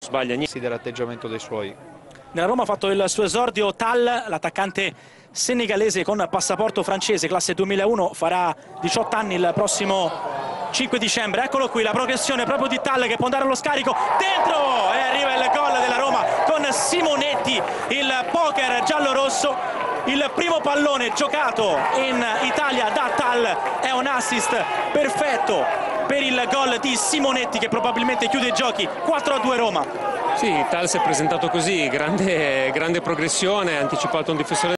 sbaglia niente dell'atteggiamento dei suoi. Nella Roma ha fatto il suo esordio Tal, l'attaccante senegalese con passaporto francese, classe 2001, farà 18 anni il prossimo 5 dicembre. Eccolo qui, la progressione proprio di Tal che può andare allo scarico, dentro! E arriva il gol della Roma con Simonetti, il poker giallo-rosso. Il primo pallone giocato in Italia da Tal è un assist perfetto per il gol di Simonetti che probabilmente chiude i giochi. 4-2 Roma. Sì, Tal si è presentato così, grande progressione, ha anticipato un difensore